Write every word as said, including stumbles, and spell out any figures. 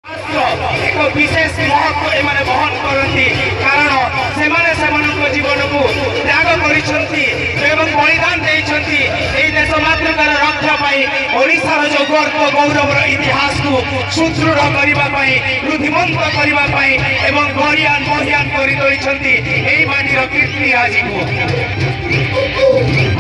एक विशेष महत्व एम बहन करती कारण से जीवन को त्याग कर बलिदान देती देश मातृकार रक्षा ओडिशार जो गर्व गौरवर इतिहास को सुदृढ़ करने वृद्धिमंत करने बलियान बहियान कर माटीर कीर्ति आज को